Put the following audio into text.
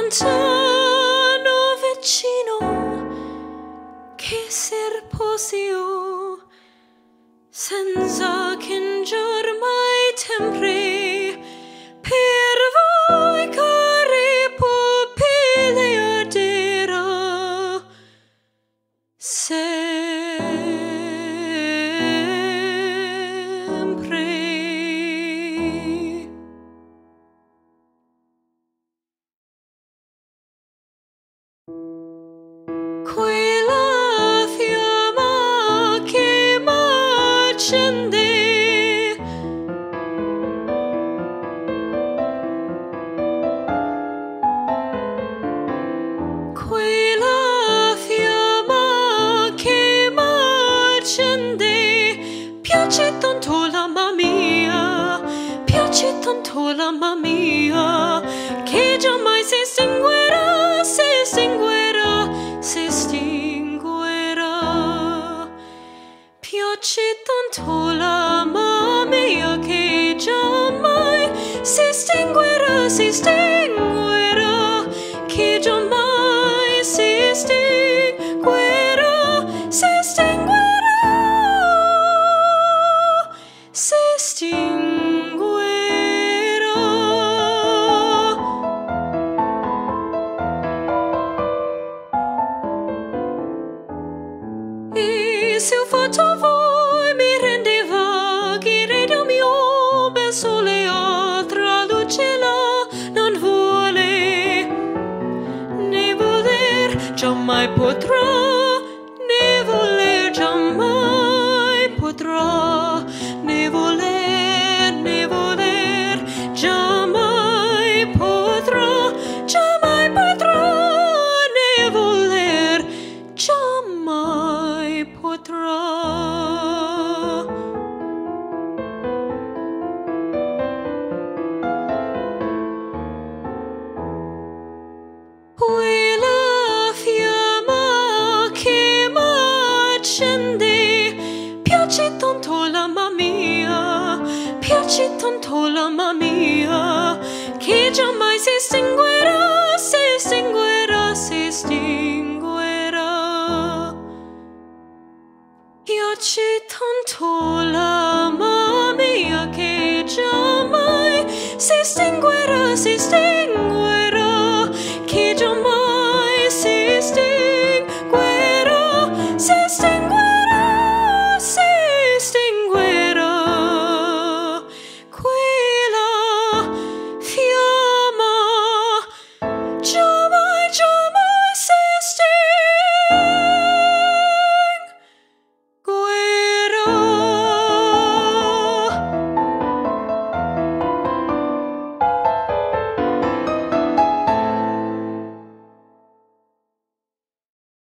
lontano vicino che serposio senza chinger mai tempri per voi cari pupille ardera sempre. Quella fiamma che m'accende piace tanto la mamma mia, piace tanto la mamma mia, che giammai si estinguerà, si estinguerà, si estinguerà. Piace tanto la mamma mia, che giammai si estinguerà, si estinguerà, che giammai si estinguerà, si estinguerà. Si estinguerà. E se ho fatto voi mi rendeva che il mio bel sole altra luce là non vuole né voler giammai potrà, né voler giammai potrà, né voler, giammai potrà, né voler, giammai potrà. Quella fiamma che m'accende piace tanto la mamma mia, piace tanto la mamma mia, che giammai